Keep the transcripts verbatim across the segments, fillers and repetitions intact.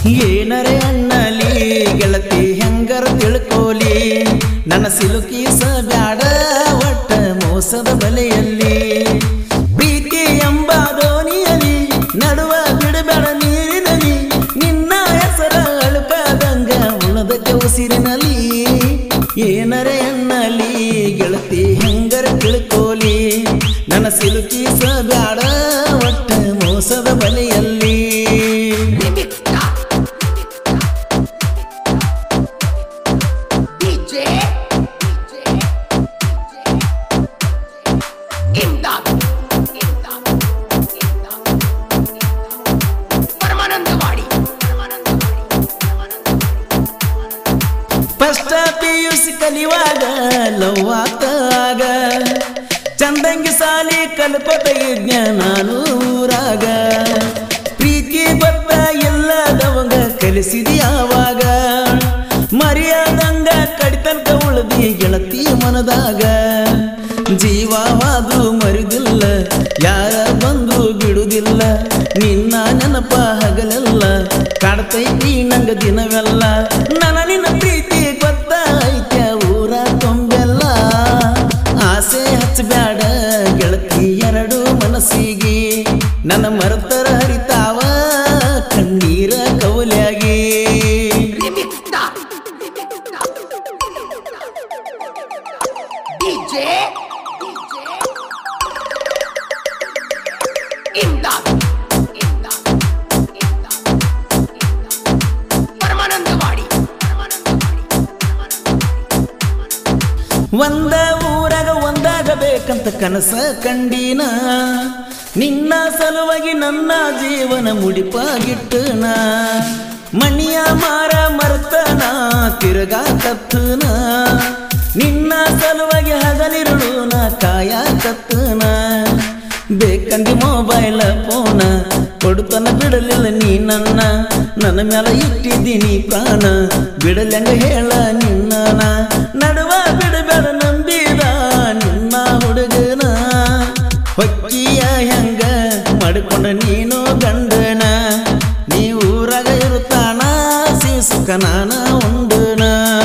ಏನರೆ ಅನ್ನಲಿ ಗೆಳತಿ ಹೆಂಗರ ತಿಳ್ಕೋಲಿ ನನ್ನ ಸಿಲುಕಿಸ ಬ್ಯಾಡ ಒಟ್ಟ ಮೋಸದ ಬಲೆಯಲ್ಲಿ ಪ್ರೀತಿ ಎಂಬ ದೋಣಿಯಲ್ಲಿ ನಡುವ ಬಿಡಬೇಡ ನೀರಿನಲ್ಲಿ ನಿನ್ನ ಹೆಸರ ಅಳುಕದಂಗ ಉಳದಕ್ಕೆ ಉಸಿರಿನಲ್ಲಿ ಏನರೆ ಅನ್ನಲಿ ಗೆಳತಿ ಹೆಂಗರ ತಿಳ್ಕೋಲಿ ನನ್ನ ಸಿಲುಕಿಸ ಬ್ಯಾಡ ಒಟ್ಟ ಮೋಸದ ಬಲೆಯಲ್ಲಿ ಫಸ್ಟ್ ಪಿಯುಸಿ ಕಲಿಯುವಾಗ ಲವ್ ಆತಾಗ ಚಂದಂಗಿ ಸಾಲಿ ಕಲ್ಪತ ಯಜ್ಞ ನಾನು ಊರಾಗ ಪ್ರೀತಿ ಗೊತ್ತ ಎಲ್ಲದವಂಗ ಕಲಿಸಿದಿ ಆವಾಗ ಮರ್ಯಾದಂಗ ಕಡಿತನಕ ಉಳಿದಿ ಗೆಳತಿ ಮನದಾಗ ಜೀವವಾದ್ರೂ ಮರಿದಿಲ್ಲ ಯಾರ ಬಂದ್ರು ಬಿಡುದಿಲ್ಲ ನಿನ್ನ ನೆನಪ ಹಗಲೆಲ್ಲ ಕಾಡ್ತೈತಿ ನಂಗ ದಿನವೆಲ್ಲ ನನ್ನ ನಿನ್ನ ಪ್ರೀತಿ ಗೊತ್ತಾಯ್ತ ಊರ ತುಂಬೆಲ್ಲ ಆಸೆ ಹಚ್ಚಬ್ಯಾಡ ಗೆಳತಿ ಎರಡು ಮನಸ್ಸಿಗೆ ನನ್ನ ಮರತರ ಹರಿತಾವ ಕಣ್ಣೀರ ಕವಲ್ಯಾಗಿ ಒಂದ ಊರಾಗ ಒಂದಾಗಬೇಕಂತ ಕನಸ ಕಂಡಿನ ನಿನ್ನ ಸಲುವಾಗಿ ನನ್ನ ಜೀವನ ಮುಡಿಪಾಗಿಟ್ಟನ ಮಣಿಯ ಮಾರ ಮರ್ತನ ತಿರುಗಾ ಕತ್ತನ ನಿನ್ನ ಸಲುವಾಗಿ ಹಗಲಿರುಳು ನಾ ಕಾಯ ಕತ್ತನ ಬೇಕಂದಿ ಮೊಬೈಲ್ ಫೋನ ಕೊಡುತನ ಬಿಡಲಿಲ್ಲ ನೀ ನನ್ನ ನನ್ನ ಮೇಲೆ ಇಟ್ಟಿದ್ದೀನಿ ಪ್ರಾಣ ಬಿಡಲಂಗ ಹೇಳ ನಿನ್ನ ನಡುವ ಬಿಡಬೇಡ ನಂಬಿದ ನಿನ್ನ ಹುಡುಗನ ಹೊಕ್ಕಿಯ ಹೆಂಗ ಮಾಡಿಕೊಂಡ ನೀನು ಗಂಡನ ನೀ ಊರಾಗ ಇರುತ್ತಾನ ಸೀಸುಕ ನಾನ ಉಂಡನ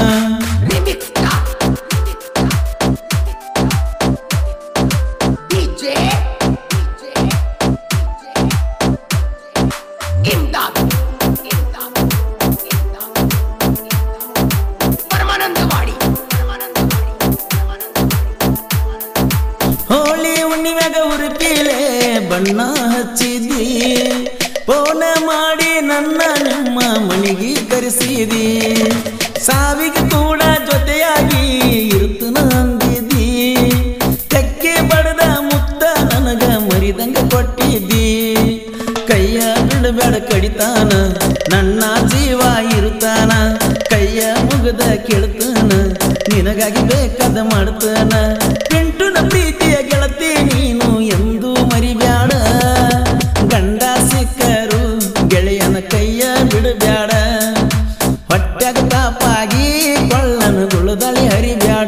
ಹೋಳಿ ಹುಣ್ಣಿವೆಗ ಹಿರಪೀಲೆ ಬಣ್ಣ ಹಚ್ಚಿದಿ ಫೋನ ಮಾಡಿ ನನ್ನ ನಿಮ್ಮ ಮನೆಗೆ ಕರೆಸಿದಿ ಸಾವಿಗೆ ಕೂಡ ಜೊತೆಯಾಗಿ ಇರುತ್ತನ ಅಂದಿದ್ದಿ ಕಕ್ಕೆ ಬಡದ ಮುತ್ತ ನನಗ ಮರಿದಂಗ ಕೊಟ್ಟಿದ್ದಿ ಕೈಯ ಬಿಡಬೇಡ ಕಡಿತಾನ ನನ್ನ ಜೀವ ಇರುತ್ತಾನ ಕೈಯ ಮುಗದ ಕೇಳ್ತಾನ ನಿನಗಾಗಿ ಬೇಕಾದ ಮಾಡ್ತಾನ ಪಿಂಟುನ ಪ್ರೀತಿಯ ಗೆಳತಿ ನೀನು ಎಂದು ಮರಿಬ್ಯಾಡ ಗಂಡ ಸಿಕ್ಕರು ಗೆಳೆಯನ ಕೈಯ ಬಿಡಬ್ಯಾಡ ಹೊಟ್ಯಾಗ ತಾಪಾಗಿ ಕೊಳ್ಳನ ಗುಳದಳಿ ಹರಿಬ್ಯಾಡ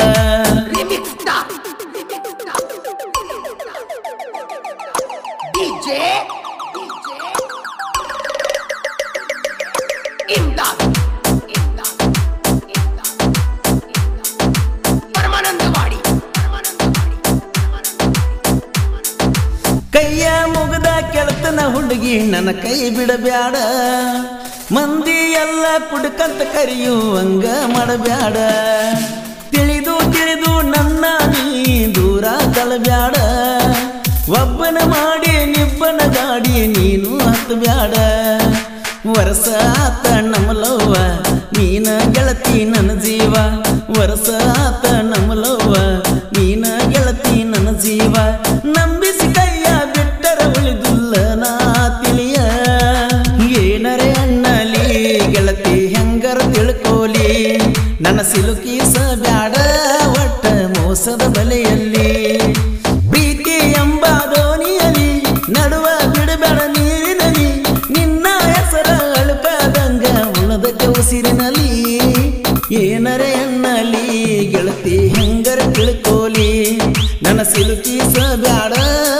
ಕೈಯ ಮುಗದ ಕೆಳತನ ಹುಡುಗಿ ನನ್ನ ಕೈ ಬಿಡಬ್ಯಾಡ ಮಂದಿ ಎಲ್ಲ ಕುಡ್ಕಂತ ಕರೆಯುವಂಗ ಮಾಡಬ್ಯಾಡ ತಿಳಿದು ತಿಳಿದು ನನ್ನ ನೀ ದೂರ ತಳಬ್ಯಾಡ ಒಬ್ಬನ ಮಾಡಿ ನಿಬ್ಬನ ಗಾಡಿ ನೀನು ಹತ್ತಬ್ಯಾಡ ವರ್ಷ ಆತ ನಮ್ಮಲವ್ವ ನೀನ ಗೆಳತಿ ನನ್ನ ಜೀವ ವರ್ಷ ಆತ ನಮ್ಮಲವ್ವ ನೀನ ಗೆಳತಿ ನನ್ನ ಜೀವ ನಂಬಿಸಿ ಕೈಯ ಬಿಟ್ಟರ ಉಳಿದಿಲ್ಲ ನಾ ತಿಳಿಯ ಏನರೆ ಅನ್ನಲಿ ಗೆಳತಿ ಹೆಂಗರ ತಿಳ್ಕೋಲಿ ನನ್ನ ಸಿಲುಕಿಸ ಬ್ಯಾಡ ಒಟ್ಟ ಮೋಸದ ಬಲೆಯಲ್ಲಿ ಪ್ರೀತಿ ಎಂಬ ದೋಣಿಯಲ್ಲಿ ನಡುವ ಬಿಡಬೇಡ ನೀರಿನಲ್ಲಿ ನಿನ್ನ ಹೆಸರ ಅಳುಕದಂಗ ಉಳದಕ್ಕೆ ಉಸಿರಿನಲ್ಲಿ ಏನರೆ ಅನ್ನಲಿ ಗೆಳತಿ ಹೆಂಗರ ತಿಳ್ಕೋಲಿ ನನ್ನ ಸಿಲುಕಿಸ ಬ್ಯಾಡ